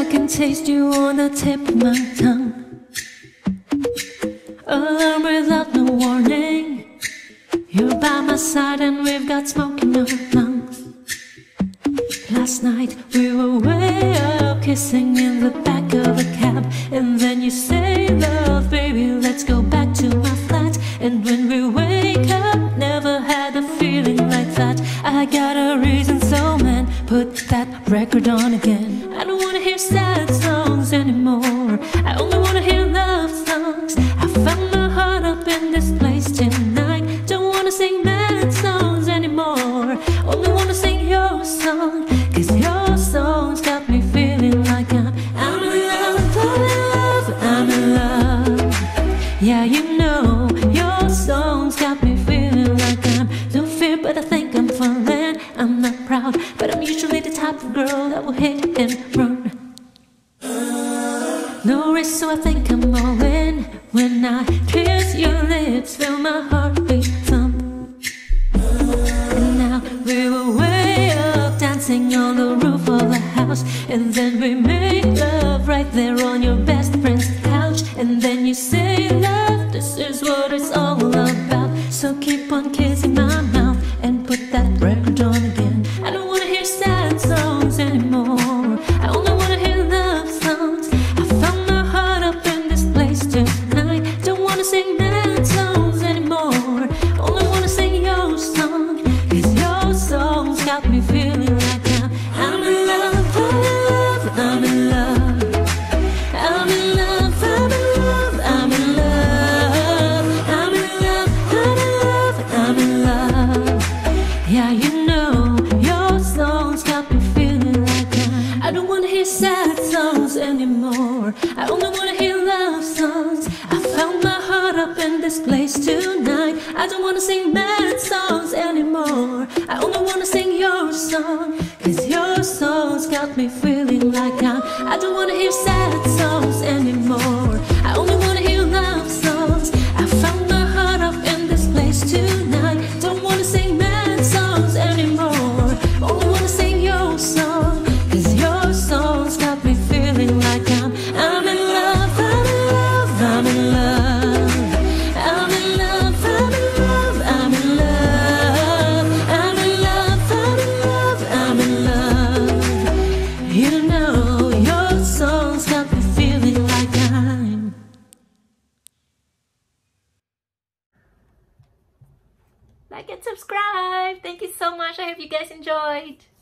I can taste you on the tip of my tongue. Alarm without no warning. You're by my side and we've got smoke in our lungs. Last night we were way up, kissing in the back of a cab. And then you say, love, baby, let's go back to my flat. And when we wake up, never had a feeling like that. I got a reason, so man, put that record on again. I don't wanna hear sad songs anymore. I only wanna hear love songs. I found my heart up in this place tonight. Don't wanna sing mad songs anymore. Only wanna sing your song, 'cause your songs got me feeling like I'm in love, I'm in love, I'm in love. Yeah, you know, your songs got me feeling like I'm no fear, but I think I'm falling. I'm not proud, but I'm usually the type of girl that will hit and run. No risk, so I think I'm all in. When I kiss your lips, feel my heartbeat thump. And now we were way up, dancing on the roof of the house. And then we made love right there on your best friend's couch. And then you say, love, this is what it's all about. So keep on kissing my mouth and put that record on again. I don't wanna hear sad songs anymore. I only wanna hear love songs. I found my heart up in this place tonight. Don't wanna sing mad songs anymore. Only wanna sing your song, 'cause your songs got me feeling like I'm in love, I'm in love, I'm in love, I'm in love, I'm in love, I'm in love, I'm in love, I'm in love. Yeah, you know, your songs got me feeling like I don't wanna hear sad songs anymore. I only wanna hear love songs. I found my heart up in this place tonight. I don't wanna sing mad songs anymore. I only wanna sing your song, 'cause your songs got me feeling like I don't wanna hear sad songs anymore. I only wanna hear love songs. I found my heart up in this place tonight. Don't wanna sing mad songs anymore. Only wanna sing your song, 'cause your songs got me feeling like I'm in love, I'm in love, I'm in love, I'm in love, I'm in love, I'm in love, I'm in love, I'm in love, I'm in love. You know, your songs got me feeling like I'm. Like and subscribe. Thank you so much. I hope you guys enjoyed.